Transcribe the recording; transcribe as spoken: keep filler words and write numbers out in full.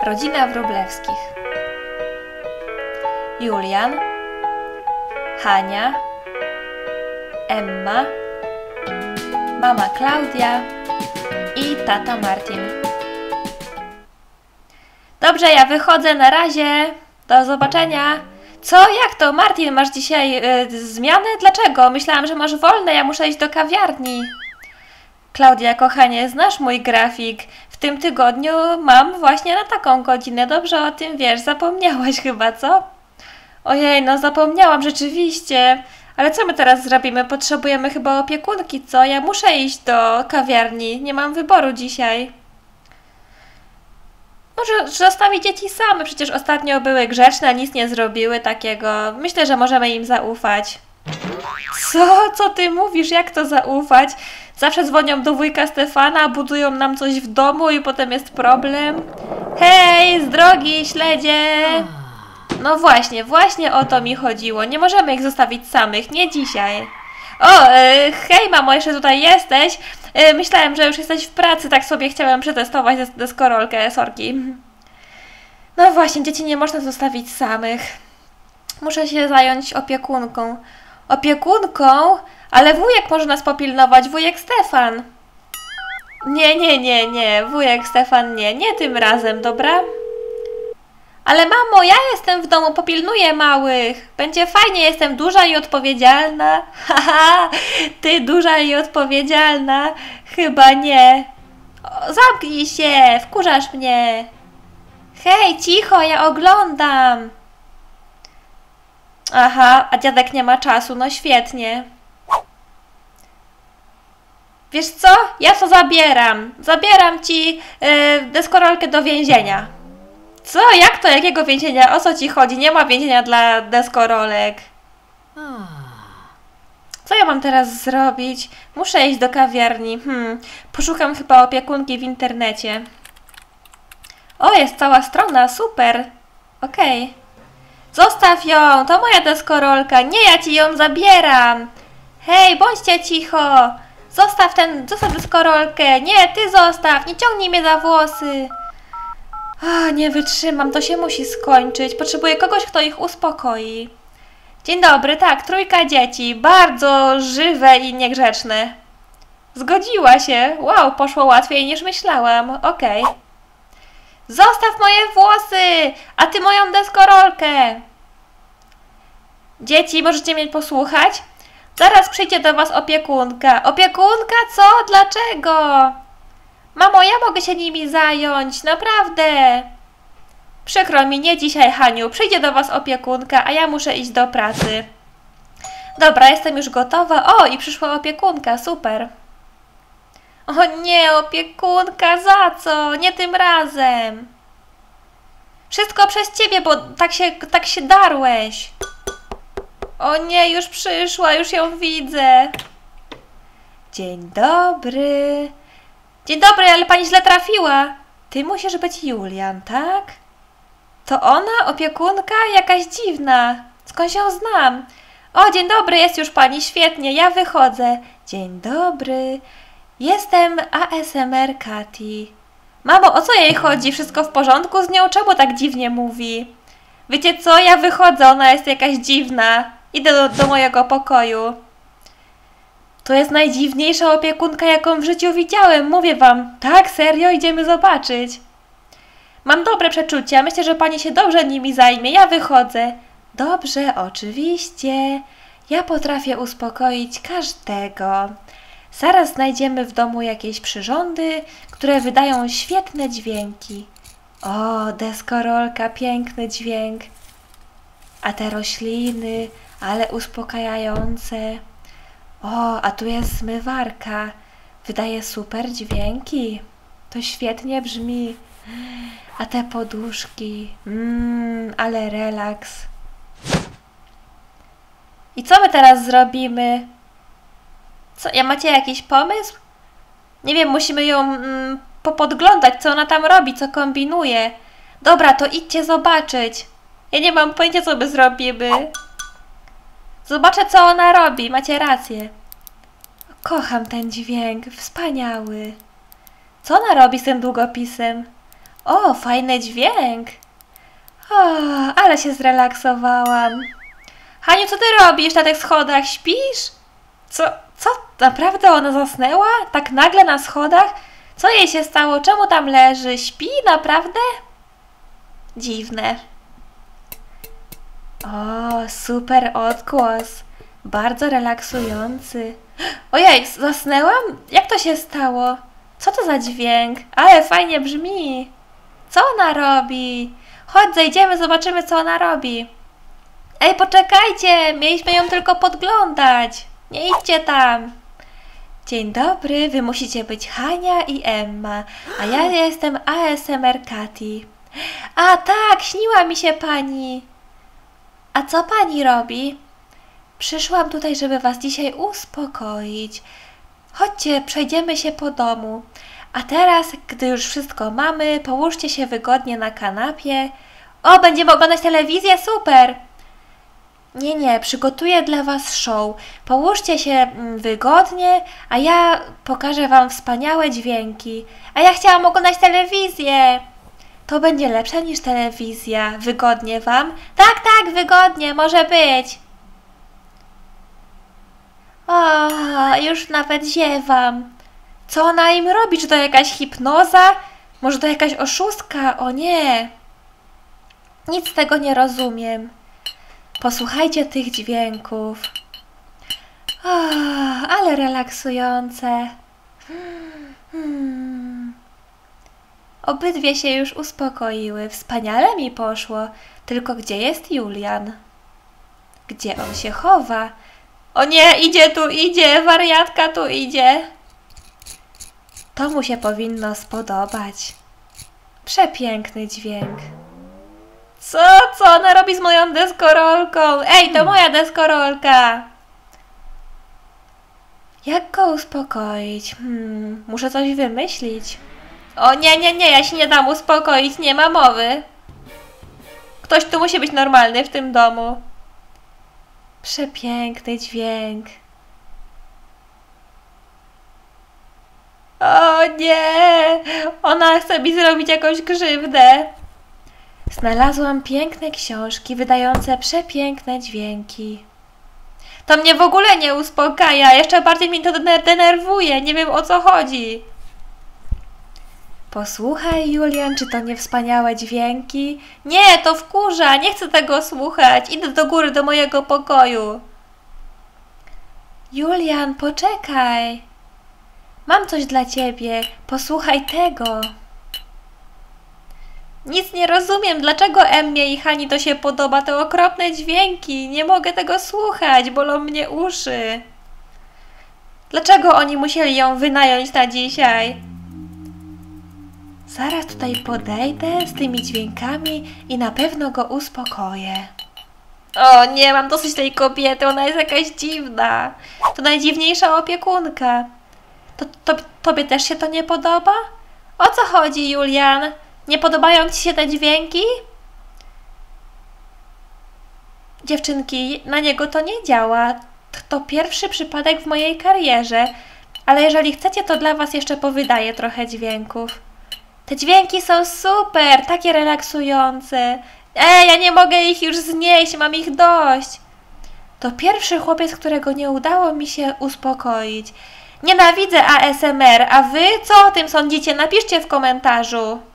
Rodzina Wróblewskich. Julian, Hania, Emma, mama Klaudia i tata Martin. Dobrze, ja wychodzę, na razie. Do zobaczenia. Co? Jak to? Martin, masz dzisiaj yy, zmiany? Dlaczego? Myślałam, że masz wolne, ja muszę iść do kawiarni. Klaudia, kochanie, znasz mój grafik. W tym tygodniu mam właśnie na taką godzinę. Dobrze o tym wiesz. Zapomniałaś chyba, co? Ojej, no zapomniałam rzeczywiście. Ale co my teraz zrobimy? Potrzebujemy chyba opiekunki, co? Ja muszę iść do kawiarni. Nie mam wyboru dzisiaj. Może zostawić dzieci same. Przecież ostatnio były grzeczne, nic nie zrobiły takiego. Myślę, że możemy im zaufać. Co? Co ty mówisz? Jak to zaufać? Zawsze dzwonią do wujka Stefana, budują nam coś w domu i potem jest problem. Hej, z drogi, śledzie! No właśnie, właśnie o to mi chodziło. Nie możemy ich zostawić samych, nie dzisiaj. O, yy, hej mamo, jeszcze tutaj jesteś. Yy, myślałem, że już jesteś w pracy, tak sobie chciałem przetestować des deskorolkę, sorki. No właśnie, dzieci nie można zostawić samych. Muszę się zająć opiekunką. Opiekunką? Ale wujek może nas popilnować, wujek Stefan. Nie, nie, nie, nie, wujek Stefan nie, nie tym razem, dobra? Ale mamo, ja jestem w domu, popilnuję małych. Będzie fajnie, jestem duża i odpowiedzialna. Haha, ty duża i odpowiedzialna? Chyba nie. O, zamknij się, wkurzasz mnie. Hej, cicho, ja oglądam. Aha, a dziadek nie ma czasu, no świetnie. Wiesz co? Ja to zabieram. Zabieram ci yy, deskorolkę do więzienia. Co? Jak to? Jakiego więzienia? O co ci chodzi? Nie ma więzienia dla deskorolek. Co ja mam teraz zrobić? Muszę iść do kawiarni. Hmm. Poszukam chyba opiekunki w internecie. O, jest cała strona. Super. Okej. Okay. Zostaw ją. To moja deskorolka. Nie, ja ci ją zabieram. Hej, bądźcie cicho. Zostaw ten, zostaw deskorolkę. Nie, ty zostaw. Nie ciągnij mnie za włosy. O, nie wytrzymam, to się musi skończyć. Potrzebuję kogoś, kto ich uspokoi. Dzień dobry, tak, trójka dzieci. Bardzo żywe i niegrzeczne. Zgodziła się. Wow, poszło łatwiej niż myślałam. Okej. Okay. Zostaw moje włosy, a ty moją deskorolkę. Dzieci, możecie mnie posłuchać? Zaraz przyjdzie do was opiekunka. Opiekunka? Co? Dlaczego? Mamo, ja mogę się nimi zająć, naprawdę. Przykro mi, nie dzisiaj, Haniu. Przyjdzie do was opiekunka, a ja muszę iść do pracy. Dobra, jestem już gotowa. O, i przyszła opiekunka, super. O nie, opiekunka, za co? Nie tym razem. Wszystko przez ciebie, bo tak się, tak się darłeś. O nie, już przyszła, już ją widzę. Dzień dobry. Dzień dobry, ale pani źle trafiła. Ty musisz być Julian, tak? To ona? Opiekunka? Jakaś dziwna. Skąd się znam? O, dzień dobry, jest już pani, świetnie, ja wychodzę. Dzień dobry. Jestem A S M R Kati. Mamo, o co jej chodzi? Wszystko w porządku z nią? Czemu tak dziwnie mówi? Wiecie co? Ja wychodzę, ona jest jakaś dziwna. Idę do, do mojego pokoju. To jest najdziwniejsza opiekunka, jaką w życiu widziałem. Mówię wam. Tak, serio? Idziemy zobaczyć. Mam dobre przeczucia. Myślę, że pani się dobrze nimi zajmie. Ja wychodzę. Dobrze, oczywiście. Ja potrafię uspokoić każdego. Zaraz znajdziemy w domu jakieś przyrządy, które wydają świetne dźwięki. O, deskorolka, piękny dźwięk. A te rośliny, ale uspokajające. O, a tu jest zmywarka. Wydaje super dźwięki. To świetnie brzmi. A te poduszki. Mmm, ale relaks. I co my teraz zrobimy? Co, ja macie jakiś pomysł? Nie wiem, musimy ją mm, popodglądać, co ona tam robi, co kombinuje. Dobra, to idźcie zobaczyć. Ja nie mam pojęcia, co my zrobimy. Zobaczę, co ona robi. Macie rację. Kocham ten dźwięk. Wspaniały. Co ona robi z tym długopisem? O, fajny dźwięk. O, ale się zrelaksowałam. Haniu, co ty robisz na tych schodach? Śpisz? Co, co? Naprawdę ona zasnęła? Tak nagle na schodach? Co jej się stało? Czemu tam leży? Śpi? Naprawdę? Dziwne. O, super odgłos. Bardzo relaksujący. Ojej, zasnęłam? Jak to się stało? Co to za dźwięk? Ale fajnie brzmi. Co ona robi? Chodź, zejdziemy, zobaczymy, co ona robi. Ej, poczekajcie, mieliśmy ją tylko podglądać. Nie idźcie tam. Dzień dobry, wy musicie być Hania i Emma, a ja jestem A S M R Katy. A tak, śniła mi się pani. A co pani robi? Przyszłam tutaj, żeby was dzisiaj uspokoić. Chodźcie, przejdziemy się po domu. A teraz, gdy już wszystko mamy, połóżcie się wygodnie na kanapie. O, będziemy oglądać telewizję? Super! Nie, nie, przygotuję dla was show. Połóżcie się mm, wygodnie, a ja pokażę wam wspaniałe dźwięki. A ja chciałam oglądać telewizję. To będzie lepsze niż telewizja. Wygodnie wam? Tak, tak, wygodnie, może być. O, już nawet ziewam. Co ona im robi? Czy to jakaś hipnoza? Może to jakaś oszustka? O nie. Nic z tego nie rozumiem. Posłuchajcie tych dźwięków. O, ale relaksujące. Hmm. Obydwie się już uspokoiły. Wspaniale mi poszło. Tylko gdzie jest Julian? Gdzie on się chowa? O nie, idzie tu, idzie. Wariatka tu idzie. To mu się powinno spodobać. Przepiękny dźwięk. Co? Co ona robi z moją deskorolką? Ej, to moja deskorolka! Jak go uspokoić? Hmm, muszę coś wymyślić. O nie, nie, nie, ja się nie dam uspokoić, nie ma mowy. Ktoś tu musi być normalny w tym domu. Przepiękny dźwięk. O nie! Ona chce mi zrobić jakąś krzywdę. Znalazłam piękne książki wydające przepiękne dźwięki. To mnie w ogóle nie uspokaja, jeszcze bardziej mnie to denerwuje, nie wiem o co chodzi. Posłuchaj, Julian, czy to nie wspaniałe dźwięki? Nie, to wkurza, nie chcę tego słuchać, idę do góry, do mojego pokoju. Julian, poczekaj. Mam coś dla ciebie, posłuchaj tego. Nic nie rozumiem, dlaczego Emmie i Hani to się podoba, te okropne dźwięki. Nie mogę tego słuchać, bolą mnie uszy. Dlaczego oni musieli ją wynająć na dzisiaj? Zaraz tutaj podejdę z tymi dźwiękami i na pewno go uspokoję. O nie, mam dosyć tej kobiety, ona jest jakaś dziwna. To najdziwniejsza opiekunka. To, to, tobie też się to nie podoba? O co chodzi, Julian? Nie podobają ci się te dźwięki? Dziewczynki, na niego to nie działa. To pierwszy przypadek w mojej karierze. Ale jeżeli chcecie, to dla was jeszcze powydaję trochę dźwięków. Te dźwięki są super, takie relaksujące. Ej, ja nie mogę ich już znieść, mam ich dość. To pierwszy chłopiec, którego nie udało mi się uspokoić. Nienawidzę A S M R, a wy co o tym sądzicie? Napiszcie w komentarzu.